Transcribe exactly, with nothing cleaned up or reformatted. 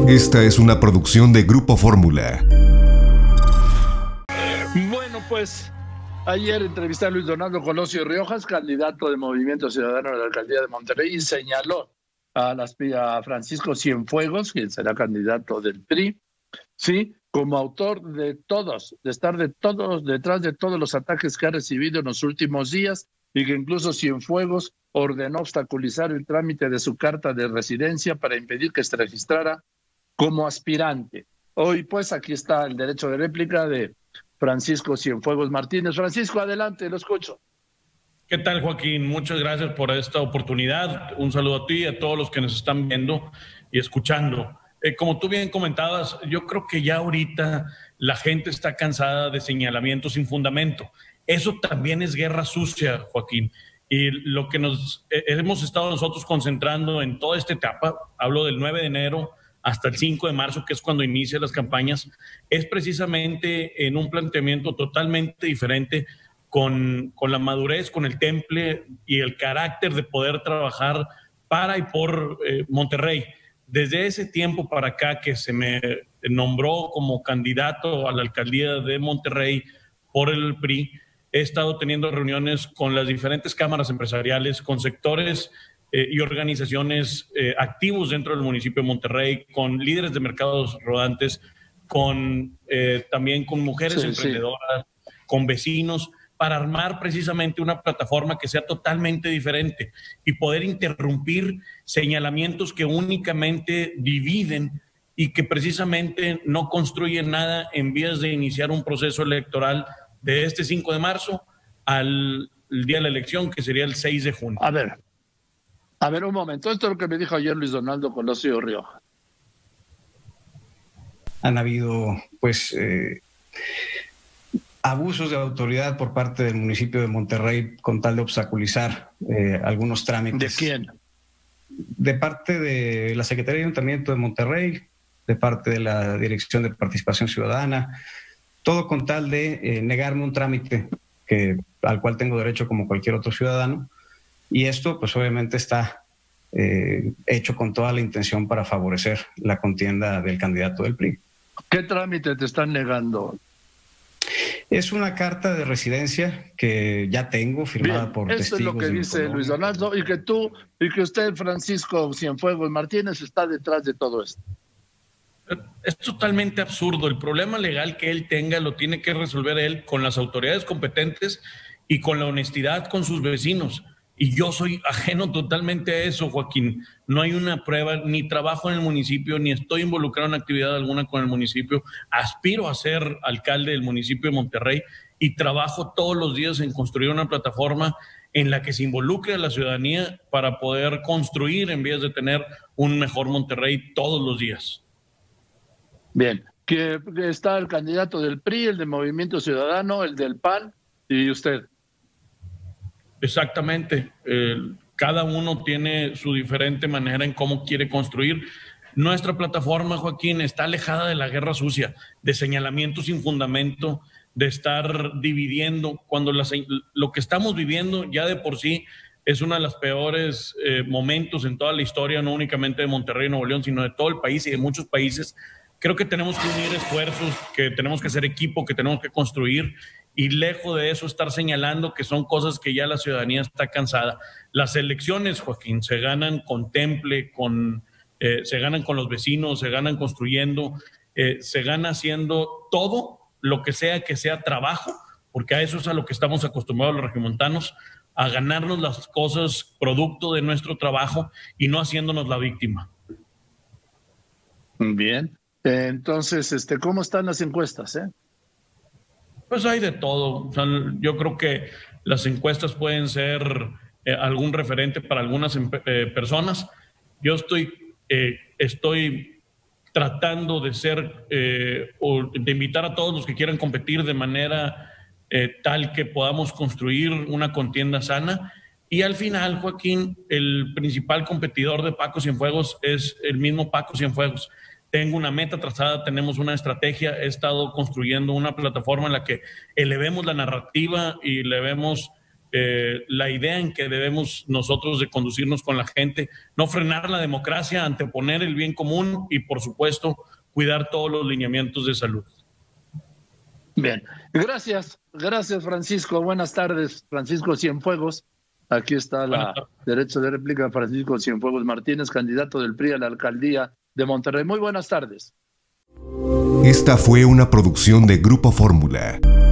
Esta es una producción de Grupo Fórmula. Bueno, pues ayer entrevisté a Luis Donaldo Colosio Riojas, candidato de Movimiento Ciudadano a la alcaldía de Monterrey, y señaló a, las, a Francisco Cienfuegos, quien será candidato del P R I, sí, como autor de todos, de estar de todos, detrás de todos los ataques que ha recibido en los últimos días, y que incluso Cienfuegos ordenó obstaculizar el trámite de su carta de residencia para impedir que se registrara como aspirante. Hoy, pues, aquí está el derecho de réplica de Francisco Cienfuegos Martínez. Francisco, adelante, lo escucho. ¿Qué tal, Joaquín? Muchas gracias por esta oportunidad. Un saludo a ti y a todos los que nos están viendo y escuchando. Eh, como tú bien comentabas, yo creo que ya ahorita la gente está cansada de señalamientos sin fundamento. Eso también es guerra sucia, Joaquín. Y lo que nos eh, hemos estado nosotros concentrando en toda esta etapa, hablo del nueve de enero hasta el cinco de marzo, que es cuando inician las campañas, es precisamente en un planteamiento totalmente diferente, con, con la madurez, con el temple y el carácter de poder trabajar para y por eh, Monterrey. Desde ese tiempo para acá que se me nombró como candidato a la alcaldía de Monterrey por el P R I, he estado teniendo reuniones con las diferentes cámaras empresariales, con sectores eh, y organizaciones eh, activos dentro del municipio de Monterrey, con líderes de mercados rodantes, con, eh, también con mujeres sí, emprendedoras, sí. con vecinos, para armar precisamente una plataforma que sea totalmente diferente y poder interrumpir señalamientos que únicamente dividen y que precisamente no construyen nada en vías de iniciar un proceso electoral de este cinco de marzo al día de la elección, que sería el seis de junio. A ver, a ver un momento, esto es lo que me dijo ayer Luis Donaldo Colosio Riojas. Han habido, pues, eh, abusos de autoridad por parte del municipio de Monterrey con tal de obstaculizar eh, algunos trámites. ¿De quién? De parte de la Secretaría de Ayuntamiento de Monterrey, de parte de la Dirección de Participación Ciudadana, todo con tal de eh, negarme un trámite que, al cual tengo derecho como cualquier otro ciudadano. Y esto, pues obviamente está eh, hecho con toda la intención para favorecer la contienda del candidato del P R I. ¿Qué trámite te están negando? Es una carta de residencia que ya tengo firmada Bien, por eso testigos. Eso es lo que dice Luis Donaldo, y que tú, y que usted, Francisco Cienfuegos Martínez, está detrás de todo esto. Es totalmente absurdo. El problema legal que él tenga lo tiene que resolver él con las autoridades competentes y con la honestidad con sus vecinos. Y yo soy ajeno totalmente a eso, Joaquín. No hay una prueba, ni trabajo en el municipio, ni estoy involucrado en actividad alguna con el municipio. Aspiro a ser alcalde del municipio de Monterrey y trabajo todos los días en construir una plataforma en la que se involucre a la ciudadanía para poder construir en vías de tener un mejor Monterrey todos los días. Bien, que está el candidato del P R I, el de Movimiento Ciudadano, el del P A N y usted. Exactamente. Eh, cada uno tiene su diferente manera en cómo quiere construir. Nuestra plataforma, Joaquín, está alejada de la guerra sucia, de señalamientos sin fundamento, de estar dividiendo. Cuando la, lo que estamos viviendo ya de por sí es uno de los peores eh, momentos en toda la historia, no únicamente de Monterrey y Nuevo León, sino de todo el país y de muchos países. Creo que tenemos que unir esfuerzos, que tenemos que hacer equipo, que tenemos que construir, y lejos de eso estar señalando que son cosas que ya la ciudadanía está cansada. Las elecciones, Joaquín, se ganan con temple, con, eh, se ganan con los vecinos, se ganan construyendo, eh, se gana haciendo todo lo que sea que sea trabajo, porque a eso es a lo que estamos acostumbrados los regiomontanos, a ganarnos las cosas producto de nuestro trabajo y no haciéndonos la víctima. Bien. Entonces, este, ¿cómo están las encuestas, eh? Pues hay de todo. O sea, yo creo que las encuestas pueden ser eh, algún referente para algunas eh, personas. Yo estoy, eh, estoy tratando de ser, eh, o de invitar a todos los que quieran competir de manera eh, tal que podamos construir una contienda sana. Y al final, Joaquín, el principal competidor de Paco Cienfuegos es el mismo Paco Cienfuegos. Tengo una meta trazada, tenemos una estrategia, he estado construyendo una plataforma en la que elevemos la narrativa y elevemos eh, la idea en que debemos nosotros de conducirnos con la gente, no frenar la democracia, anteponer el bien común y, por supuesto, cuidar todos los lineamientos de salud. Bien, gracias, gracias Francisco, buenas tardes, Francisco Cienfuegos. Aquí está la derecho de réplica, Francisco Cienfuegos Martínez, candidato del P R I a la alcaldía de Monterrey. Muy buenas tardes. Esta fue una producción de Grupo Fórmula.